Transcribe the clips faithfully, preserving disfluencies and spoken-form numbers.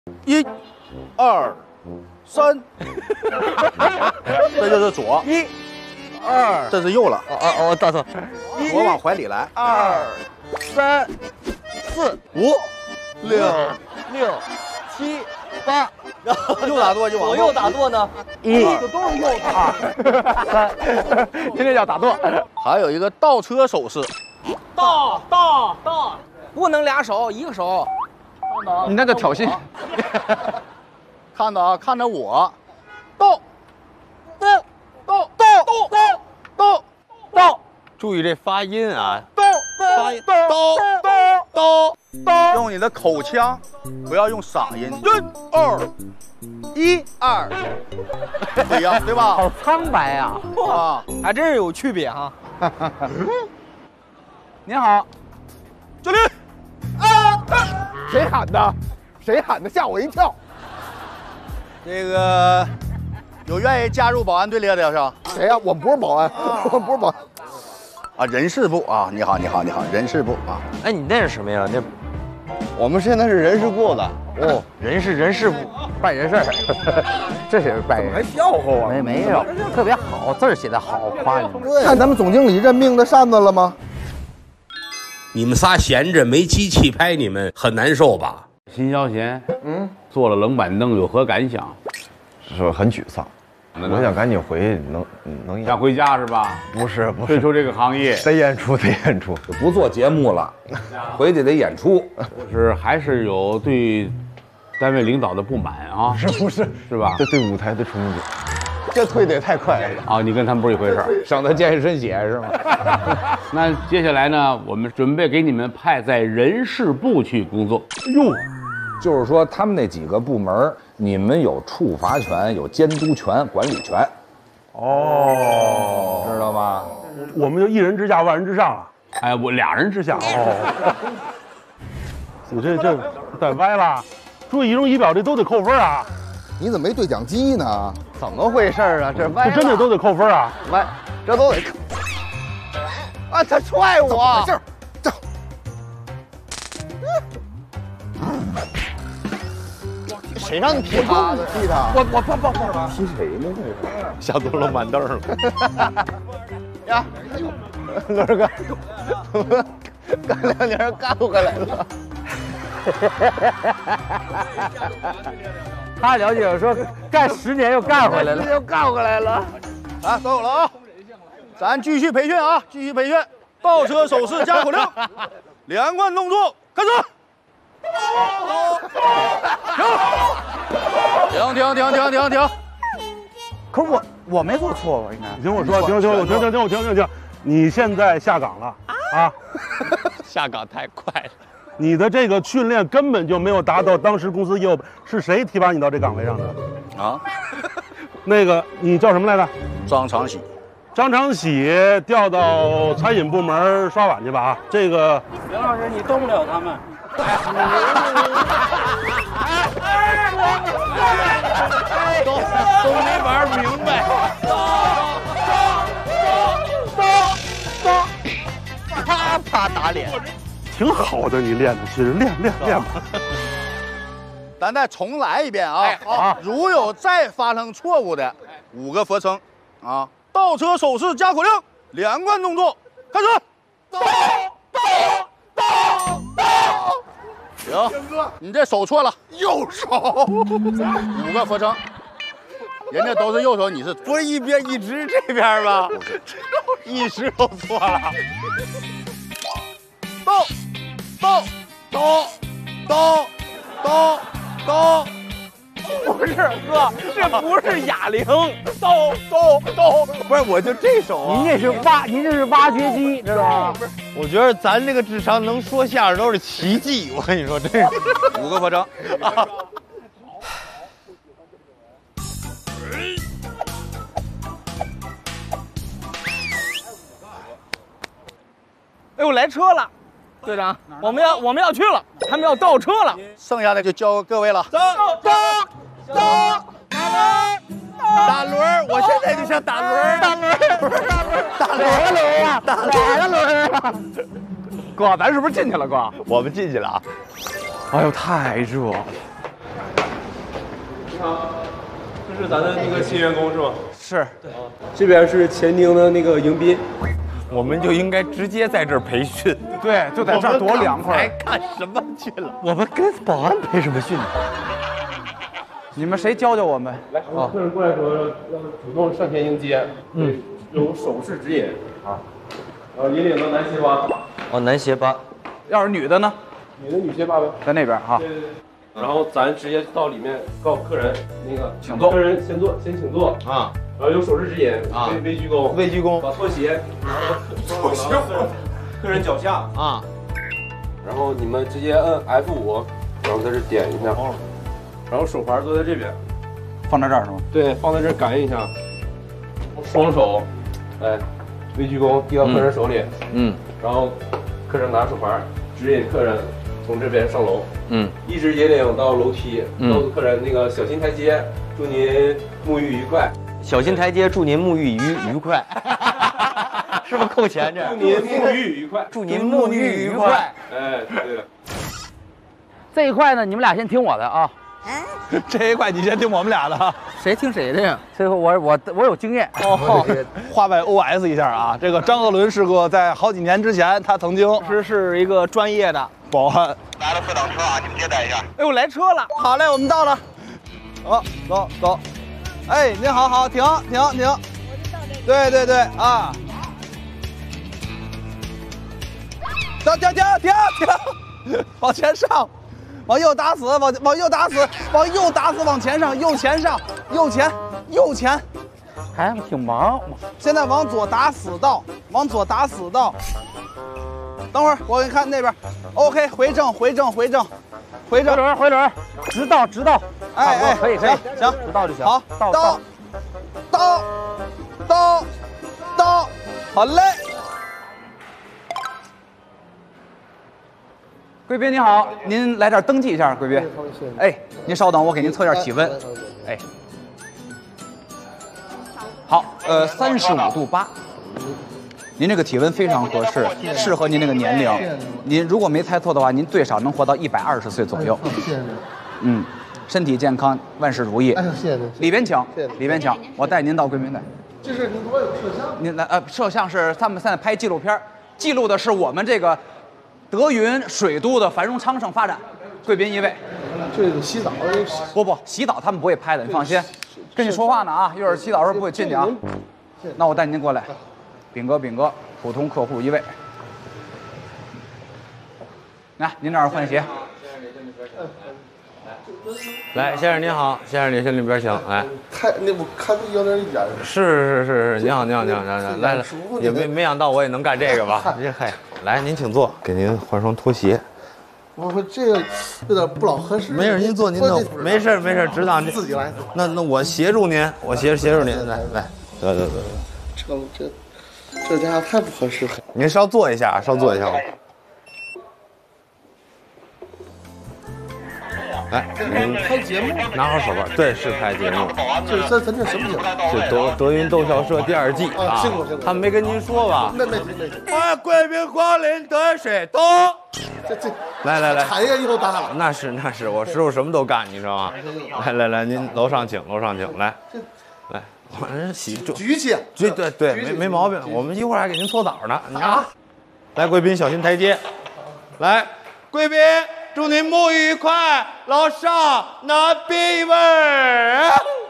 一、二、三，这就是左。 一、二， 这是右了。 哦哦哦，大错。 左往怀里来。 二、三、四、 五、六、 六、七、八。 右打舵就往左右打舵呢？一，这都是右打。三，这叫打舵。 还有一个倒车手势。 倒倒倒，不能俩手，一个手。你那叫挑衅。 看着啊，看着我，倒，倒，倒，倒，倒，倒，倒， 注意这发音啊！ 倒，发音，倒，倒，倒，倒，用你的口腔，不要用嗓音。一、二，一、二，不一样，对吧？ 好苍白啊！ 啊， 还真是有区别哈。您好， 敬礼。 啊！谁喊的？谁喊的？吓我一跳。 这个有愿意加入保安队列的是吧？ 谁呀、啊？我们不是保安，啊、我们不是保安。 啊，人事部啊，你好，你好，你好，人事部啊。 哎，你那是什么呀？那我们现在是人事部的。 哦，人事人事部办人事儿，这是办人。 还笑话我？ 没没有，特别好，字儿写的好，夸你。 看咱们总经理任命的扇子了吗？ 你们仨闲着没机器拍你们，很难受吧？ 辛孝贤，嗯，坐了冷板凳有何感想？ 是很沮丧，我想赶紧回去，能能想回家是吧？ 不是不是， 退出这个行业， 得演出得演出， 不做节目了，回去得演出。 是还是有对单位领导的不满啊？ 是不是是吧？ 这对舞台的憧憬，这退得也太快了啊！你跟他们不是一回事儿， 省得见一身血是吗？ 那接下来呢，我们准备给你们派在人事部去工作。 哟。就是说，他们那几个部门，你们有处罚权、有监督权、管理权。 哦， 知道吗？ 我们就一人之下，万人之上啊！ 哎，我俩人之下。 哦，你这这带歪了，注意仪容仪表，这都得扣分啊！ 你怎么没对讲机呢？ 怎么回事啊？这歪， 这真的都得扣分啊！ 歪，这都得。啊，他踹我！ 怎么回事？这。 谁让你踢他的？ 踢他！ 我我不不不，踢谁呢？这是下坐冷板凳了。 呀，乐哥，干两年干回来了。 他了解说干十年又干回来了， 又干回来了。 啊，都有了啊！咱继续培训啊，继续培训。倒车手势加口令，连贯动作开始。停停停停停停！ 可是我我没做错吧？应该你听我说，停停，我停停停，我停停停！你现在下岗了啊！ 下岗太快了， 你的这个训练根本就没有达到当时公司业务。是谁提拔你到这岗位上的？ 啊？ 那个你叫什么来着？ 张长喜。 张长喜调到餐饮部门刷碗去吧啊！这个袁老师，你动不了他们。 都都没玩明白。啪啪打脸， 挺好的，你练的，其实练练练吧。 咱再重来一遍啊！啊，如有再发生错误的，五个俯冲啊！倒车手势加口令，连贯动作开始。倒倒倒倒。行，你这手错了，右手。五个俯冲，人家都是右手，你是不是一边一直这边吗？一直都错了。 倒倒倒倒倒倒。 不是哥，这不是哑铃，抖抖抖，不是，我就这手啊。您这是挖，您这是挖掘机，知道吗？我觉得咱这个智商能说相声都是奇迹。我跟你说，这五个俯冲。 哎呦，来车了，队长，我们要我们要去了，他们要倒车了， 剩下的就交各位了。走走走， 打轮，我现在就想打轮，打轮，打轮，哪个轮啊？哪个轮啊？ 哥，咱是不是进去了？哥，我们进去了啊！哎呦，太热了。 是咱的那个新员工是吗？ 是。 这边是前厅的那个迎宾。 我们就应该直接在这儿培训。 对，就在这儿多凉快。 还看什么去了？ 我们跟保安培什么训？你们谁教教我们？ 来，客人过来说要主动上前迎接，嗯，有手势指引啊，然后引领到男鞋吧。 哦，男鞋吧。要是女的呢？ 女的女鞋吧呗， 在那边哈。 对对对。然后咱直接到里面告诉客人那个， 请坐。 客人先坐，先请坐啊。然后有手势指引啊，微微鞠躬， 微鞠躬， 把拖鞋拖鞋客人脚下啊，然后你们直接摁 F 五，然后在这点一下，然后手环坐在这边， 放在这儿是吗？ 对，放在这儿感应一下，双手，哎，微鞠躬递到客人手里， 嗯， 然后客人拿手环指引客人从这边上楼， 嗯， 一直引领到楼梯，告诉客人那个小心台阶，祝您沐浴愉快。 小心台阶，祝您沐浴愉愉快，是不是扣钱这？ 祝您沐浴愉快， 祝您沐浴愉快。 哎，对了， 这一块呢，你们俩先听我的啊。 这一块你先听我们俩的啊。 谁听谁的呀？这个我我我有经验。 哦，话外 O S 一下啊，这个张鹤伦师哥在好几年之前，他曾经是是一个专业的保安。 来了四辆车啊，你们接待一下。 哎呦，来车了！好嘞，我们到了。 好，走走。哎，您好好，停停停，对对对啊，停停停停停，往前上，往右打死，往往右打死，往右打死，往前上，右前上，右前右前， 还挺忙。 现在往左打死道，往左打死道。等会儿我给你看那边 ，OK， 回正回正回正，回正回轮回轮，直道直道。 哎哎， 可以可以， 行， 直道就行。 好， 到到到到到，好嘞。 贵宾您好，您来这儿登记一下，贵宾。哎，您稍等，我给您测一下体温。哎，好，呃，三十五度八。您这个体温非常合适，适合您这个年龄。您如果没猜错的话，您最少能活到一百二十岁左右。 谢谢。 嗯。身体健康，万事如意。 哎，谢谢您。 里边请，里边请，我带您到贵宾台。 这是您多有摄像？ 您来呃，摄像是他们现在拍纪录片，记录的是我们这个德云水都的繁荣昌盛发展。贵宾一位。 这个洗澡的。 不不，洗澡他们不会拍的，你放心。跟你说话呢啊，一会儿洗澡的时候不会进去啊。那我带您过来，炳哥炳哥，普通客户一位。来，您这儿换鞋。 来，先生您好，先生您先里边请，来。 太那我看着有点一点。 是是是是，您好您好您好您好，来来，也没没想到我也能干这个吧？这嗨，来您请坐，给您换双拖鞋。 我说这个有点不老合适。 没事，您坐您的，没事没事，指导自己来。 那那我协助您，我协协助您，来来，得得得得。 这这这家伙太不合适了。 您稍坐一下，稍坐一下。来，您拍节目， 拿好手吧。对，是拍节目。 这是咱咱这什么节目？ 是德德云逗笑社第二季啊。 辛苦辛苦。 他们没跟您说吧？ 没没没没。 欢迎贵宾光临德水东。 这这， 来来来， 产业又大了。 那是那是，我师傅什么都干，你知道吗？来来来，您楼上请，楼上请，来，来，我这洗就举起， 对对对，没没毛病。我们一会儿还给您搓澡呢，你看。来，贵宾小心台阶。来，贵宾。祝您沐浴愉快，老少拿冰一味。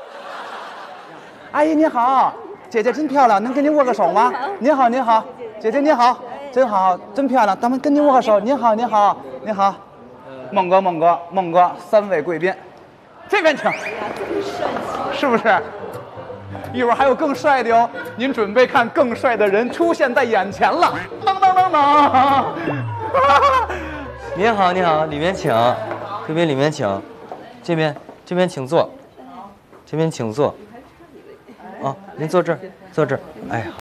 阿姨您好，姐姐真漂亮，能跟您握个手吗？您好您好，姐姐您好，真好，真漂亮，咱们跟您握个手。您好您好您好，孟哥孟哥孟哥，三位贵宾，这边请。是不是？一会儿还有更帅的哟，您准备看更帅的人出现在眼前了。当当当当。 您好，您好，里面请，贵宾里面请，这边这边请坐，这边请坐，啊，您坐这儿，坐这儿，哎呀。